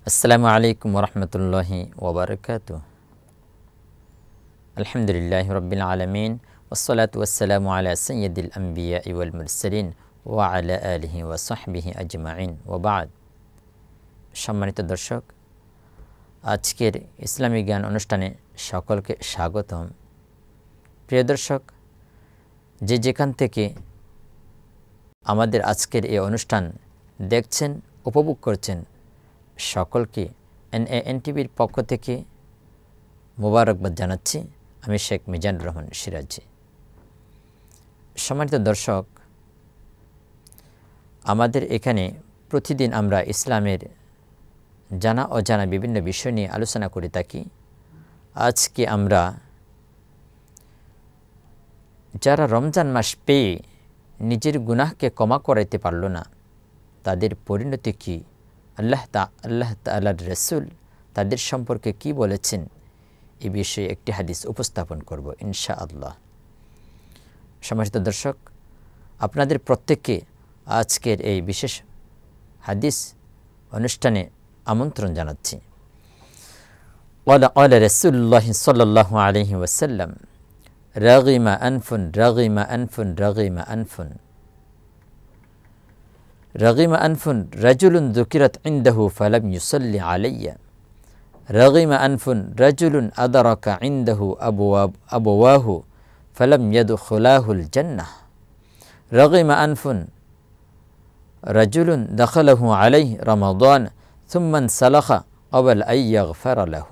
আসসালামু আলাইকুম ওরহমতুল্লাহি ওবরকাতুহ। আলহামদুলিল্লাহি রাব্বিল আলামিন ওয়াসসালাতু ওয়াসসালামু আলা সাইয়্যিদিল আম্বিয়া ওয়াল মুরসালিন ওয়া আলা আলিহি ওয়া সাহবিহি আজমাইন ওয়া বা'দ। সম্মানিত দর্শক, আজকের ইসলামী জ্ঞান অনুষ্ঠানে সকলকে স্বাগতম। প্রিয় দর্শক, যে যেখান থেকে আমাদের আজকের এই অনুষ্ঠান দেখছেন, উপভোগ করছেন, সকলকে NANTVর পক্ষ থেকে মোবারকবাদ জানাচ্ছি। আমি শেখ মিজানুর রহমান সিরাজি। সম্মানিত দর্শক, আমাদের এখানে প্রতিদিন আমরা ইসলামের জানা অজানা বিভিন্ন বিষয় নিয়ে আলোচনা করে থাকি। আজকে আমরা যারা রমজান মাস পেয়ে নিজের গুনাহকে ক্ষমা করাইতে পারল না, তাদের পরিণতি কী, আল্লাহ তাআলার রাসূল তাদের সম্পর্কে কি বলেছেন, এই বিষয়ে একটি হাদিস উপস্থাপন করব ইনশাআল্লাহ। সম্মানিত দর্শক, আপনাদের প্রত্যেককে আজকের এই বিশেষ হাদিস অনুষ্ঠানে আমন্ত্রণ জানাচ্ছি। قال رسول الله صلى الله عليه وسلم رغم أنف رغم أنف رغم أنف رغم أنف رجل ذكرت عنده فلم يصلي علي رغم أنف رجل أدرك عنده أبواه فلم يدخلاه الجنة رغم أنف رجل دخله عليه رمضان ثم انسلخ قبل أن يغفر له।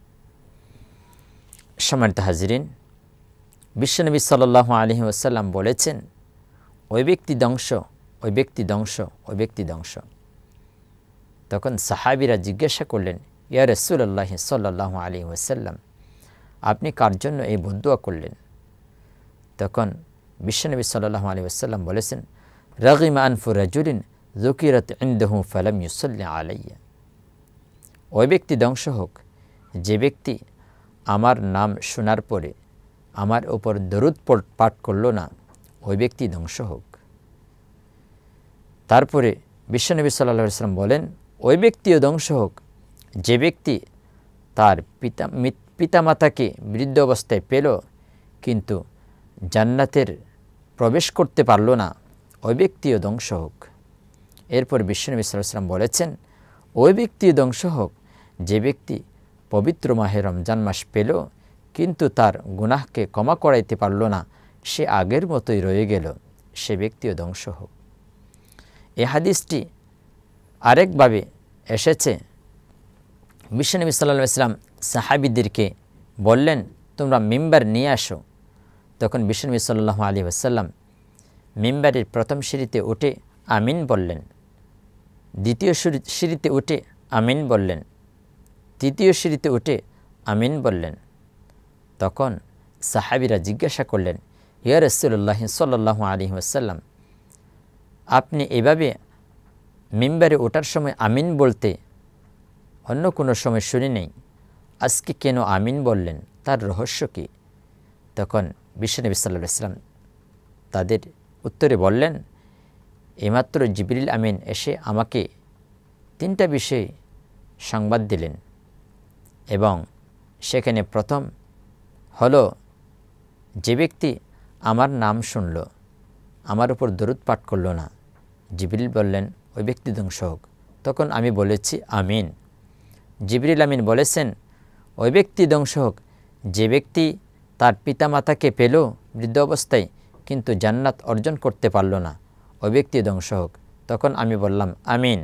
সম্মানিত হাজিরিন, বিশ্বনবী সাল্লাল্লাহু আলাইহি ওয়াসাল্লাম বলেছেন, ওই ব্যক্তি ধ্বংস, ওই ব্যক্তি ধ্বংস, ওই ব্যক্তি ধ্বংস। তখন সাহাবীরা জিজ্ঞাসা করলেন, ইয়া রাসূলুল্লাহ সাল্লাল্লাহু আলাইহি ওয়াসাল্লাম, আপনি কার জন্য এই বদদুয়া করলেন? তখন বিশ্বনবী সাল্লাল্লাহু আলাইহি ওয়াসাল্লাম বলেছেন, রাগিমা আনফু রাজুলিন যুকিরাত ইনদাহু ফালাম ইউসাল্লি আলাইয়া। ওই ব্যক্তি ধ্বংস হোক যে ব্যক্তি আমার নাম শোনার পরে আমার উপর দরুদ পাঠ করল না, ওই ব্যক্তি ধ্বংস হোক। তারপরে বিশ্বনবী সাল্লাল্লাহু আলাইহি ওয়াসাল্লাম বলেন, ওই ব্যক্তিও ধ্বংস হোক যে ব্যক্তি তার পিতামাতাকে বৃদ্ধ অবস্থায় পেল কিন্তু জান্নাতের প্রবেশ করতে পারল না, ওই ব্যক্তিও ধ্বংস হোক। এরপর বিশ্বনবী সাল্লাল্লাহু আলাইহি ওয়াসাল্লাম বলেছেন, ওই ব্যক্তিও ধ্বংস হোক যে ব্যক্তি পবিত্র মাহে রমজান মাস পেল কিন্তু তার গুনাহকে ক্ষমা করাইতে পারল না, সে আগের মতোই রয়ে গেল, সে ব্যক্তিও ধ্বংস হোক। এই হাদিসটি আরেকভাবে এসেছে, বিশ্বনবী সাল্লাল্লাহু আলাইহি ওয়াসাল্লাম সাহাবীদেরকে বললেন, তোমরা মিম্বার নিয়ে আসো। তখন বিশ্বনবী সাল্লাল্লাহু আলাইহি ওয়াসাল্লাম মিম্বারের প্রথম সিঁড়িতে উঠে আমিন বললেন, দ্বিতীয় সিঁড়িতে উঠে আমিন বললেন, তৃতীয় সিঁড়িতে উঠে আমিন বললেন। তখন সাহাবীরা জিজ্ঞাসা করলেন, ইয়া রাসূলুল্লাহ সাল্লাল্লাহু আলাইহি ওয়াসাল্লাম, আপনি এভাবে মিম্বারে ওঠার সময় আমিন বলতে অন্য কোনো সময় শুনি নেই, আজকে কেন আমিন বললেন, তার রহস্য কী? তখন বিশ্বনবী সাল্লাল্লাহু আলাইহি ওয়াসাল্লাম তাদের উত্তরে বললেন, এইমাত্র জিবরিল আমিন এসে আমাকে 3টা বিষয় সংবাদ দিলেন এবং সেখানে প্রথম হলো, যে ব্যক্তি আমার নাম শুনল, আমার উপর দরুদ পাঠ করল না, জিবরিল বললেন ওই ব্যক্তি ধ্বংস হোক। তখন আমি বলেছি আমিন। জিবরিল আমিন বলেছেন, ওই ব্যক্তি ধ্বংস হোক যে ব্যক্তি তার পিতামাতাকে পেল বৃদ্ধ অবস্থায় কিন্তু জান্নাত অর্জন করতে পারল না, ওই ব্যক্তি ধ্বংস হোক। তখন আমি বললাম আমিন।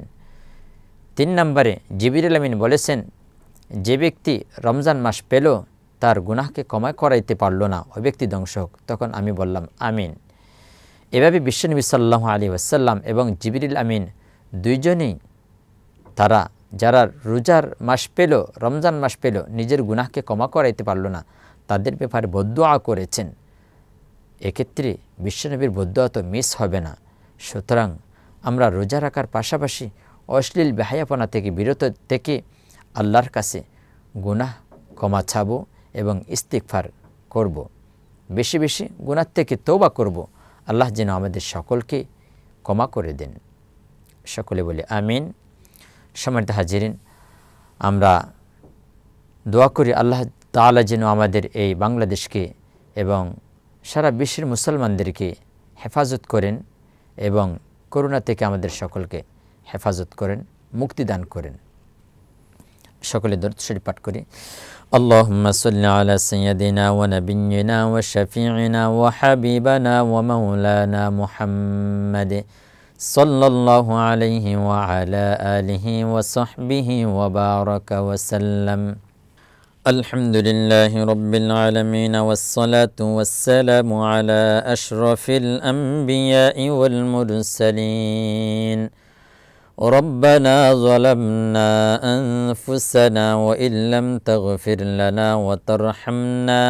3 নম্বরে জিবরিল আমিন বলেছেন, যে ব্যক্তি রমজান মাস পেল তার গুনাহকে ক্ষমা করাইতে পারল না, ওই ব্যক্তি ধ্বংস হোক। তখন আমি বললাম আমিন। এভাবে বিশ্বনবী সাল্লাল্লাহু আলাইহি ওয়াসাল্লাম এবং জিবরিল আমিন দুইজনেই তারা যারা রোজার মাস পেল, রমজান মাস পেল, নিজের গুনাহকে ক্ষমা করাইতে পারল না, তাদের ব্যাপারে বদদুয়া করেছেন। এক্ষেত্রে বিশ্বনবীর বদদুয়া তো মিস হবে না। সুতরাং আমরা রোজা রাখার পাশাপাশি অশ্লীল বেহায়াপনা থেকে বিরত থেকে আল্লাহর কাছে গুনাহ ক্ষমা চাবো এবং ইস্তিগফার করব, বেশি বেশি গুনাহ থেকে তওবা করব। আল্লাহ যেন আমাদের সকলকে ক্ষমা করে দেন। সকলে বলে আমিন। সম্মানিত হাজিরিন, আমরা দোয়া করি আল্লাহ তাআলা যেন আমাদের এই বাংলাদেশকে এবং সারা বিশ্বের মুসলমানদেরকে হেফাজত করেন এবং করোনা থেকে আমাদের সকলকে হেফাজত করেন, মুক্তি দান করেন। সকলে দরুদ শরীফ পাঠ করি। আল্লাহুম্মা সাল্লি আলা সাইয়্যিদিনা ওয়া নাবিয়্যিনা ওয়া শাফিঈনা ওয়া হাবিবানা ওয়া মাওলানা মুহাম্মাদ সাল্লাল্লাহু আলাইহি ওয়া আলা আলিহি ওয়া সাহবিহি ওয়া বারাকা ওয়া সাল্লাম। আলহামদুলিল্লাহি রাব্বিল আলামিন ওয়াস সালাতু ওয়াস সালামু আলা আশরাফিল আমবিয়াই ওয়াল মুরসালিন। ربنا ظلمنا أنفسنا وإن لم تغفر لنا وترحمنا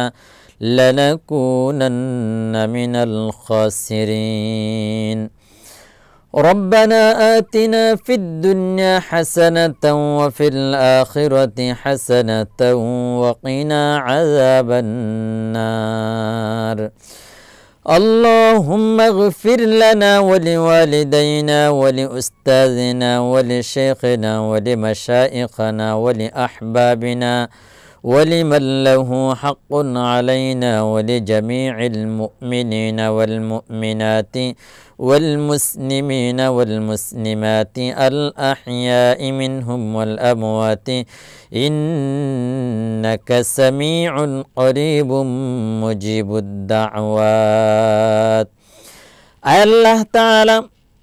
لنكونن من الخاسرين. ربنا آتنا في الدنيا حسنة وفي الآخرة حسنة وقنا عذاب النار. اللهم اغفر لنا ولوالدينا ولأستاذنا ولشيخنا ولمشائخنا ولأحبابنا ولمن له حق علينا ولجميع المؤمنين والمؤمنات والمسلمين والمسلمات الأحياء منهم والأموات إنك سميع قريب مجيب الدعوات. الله تعالى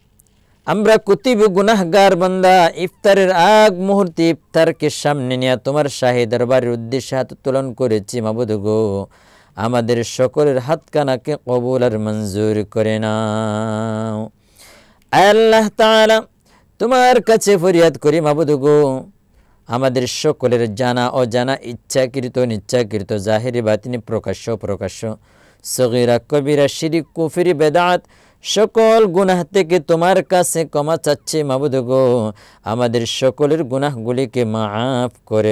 আমরা কুতিব গুনাহগার বান্দা ইফতারের আগ মুহূর্তে ইফতারকে সামনে নিয়ে তোমার শাহী দরবারের উদ্দেশ্যে হাত উত্তোলন করেছি। মাবুদ গো, আমাদের সকলের হাতখানাকে কবুল আর মঞ্জুর করে নাও। আল্লাহ তাআলা তোমার কাছে ফরিয়াদ করি মাবুদ গো, আমাদের সকলের জানা অজানা, ইচ্ছাকৃত অনিচ্ছাকৃত, জাহিরি বাতিনি, প্রকাশ্য প্রকাশ্য, সগীরা কবিরা, শিরক কুফরি বেদাত সকল গুনাহ থেকে তোমার কাছে ক্ষমা চাচ্ছি মাবুদ গো, আমাদের সকলের গুনাহগুলিকে মাফ করে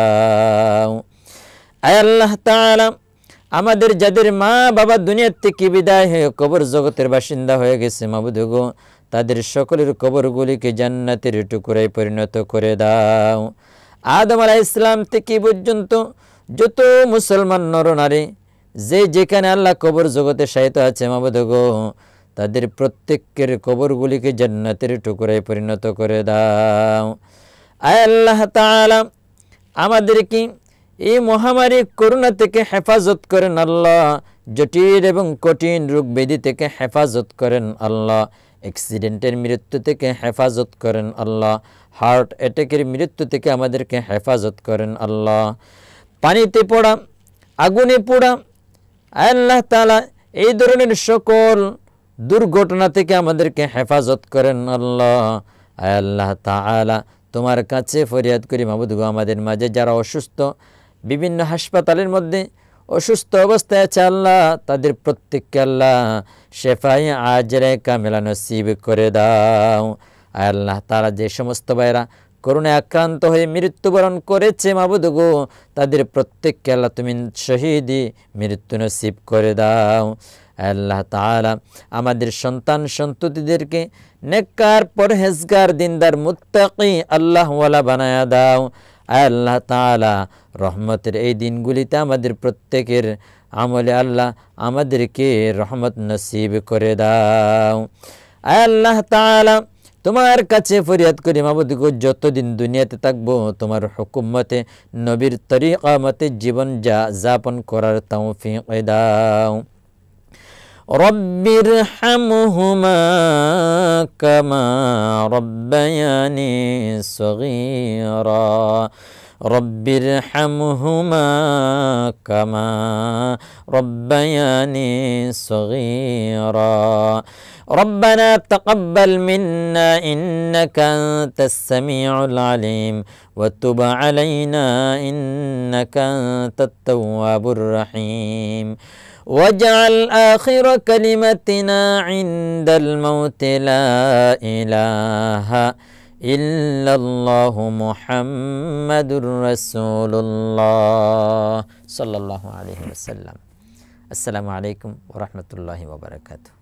দাও। আল্লাহ তাআলা আমাদের যাদের মা বাবা দুনিয়া থেকে বিদায় হয়ে কবর জগতের বাসিন্দা হয়ে গেছে মাবুদ গো, তাদের সকলের কবরগুলিকে জান্নাতের টুকরায় পরিণত করে দাও। আদম আলাইহিস সালাম থেকে পর্যন্ত যত মুসলমান নরনারী যে যেখানে আল্লাহ কবর জগতে শায়িত আছে মাবুদ গো, তাদের প্রত্যেকের কবরগুলিকে জান্নাতের টুকরায় পরিণত করে দাও। আল্লাহ তাআলা আমাদেরকে এই মহামারী করোনা থেকে হেফাজত করেন আল্লাহ, জটিল এবং কঠিন রোগ ব্যাধি থেকে হেফাজত করেন আল্লাহ, অ্যাক্সিডেন্টের মৃত্যু থেকে হেফাজত করেন আল্লাহ, হার্ট অ্যাটাকের মৃত্যু থেকে আমাদেরকে হেফাজত করেন আল্লাহ, পানিতে পড়া, আগুনে পোড়া, আল্লাহ তাআলা এই ধরনের সকল দুর্ঘটনা থেকে আমাদেরকে হেফাজত করেন আল্লাহ। আল্লাহ তাআলা তোমার কাছে ফরিয়াদ করি মাবুদ গো, আমাদের মাঝে যারা অসুস্থ, বিভিন্ন হাসপাতালের মধ্যে অসুস্থ অবস্থায় আছে আল্লাহ, তাদের প্রত্যেককে আল্লাহ শেফায়ে আজরে কামিলা নসিব করে দাও। আল্লাহ তাআলা যে সমস্ত ভাইরা করোনায় আক্রান্ত হয়ে মৃত্যুবরণ করেছে মাবুদ গো, তাদের প্রত্যেককে আল্লাহ তুমি শহীদি মৃত্যু নসিব করে দাও। আল্লাহ তাআলা আমাদের সন্তান সন্ততিদেরকে নেককার, পরহেজগার, দিনদার, মুত্তাকি, আল্লাহওয়ালা বানায়া দাও। আল্লাহ তাআলা রহমতের এই দিনগুলিতে আমাদের প্রত্যেকের আমলে আল্লাহ আমাদেরকে রহমত নসিব করে দাও। আল্লাহ তাআলা তোমার কাছে ফরিয়াদ করি মাবুদ গো, যতদিন দুনিয়াতে থাকবো তোমার হুকুম মতে, নবীর তরিকা মতে জীবন যাপন করার তৌফিক দাও। রব্বিরহামহুমা কামা রব্বায়ানি সগীরা। রব্বিরহামহুমা কামা রব্বায়ানি সগীরা। ربنا تقبل منا إنك أنت السميع العليم وتب علينا إنك أنت التواب الرحيم واجعل آخر كلمتنا عند الموت لا إله إلا الله محمد رسول الله صلى الله عليه وسلم. السلام عليكم ورحمة الله وبركاته.